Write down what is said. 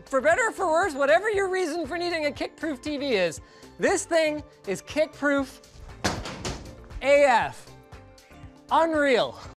for better or for worse, whatever your reason for needing a kick-proof TV is, this thing is kick-proof AF. Unreal.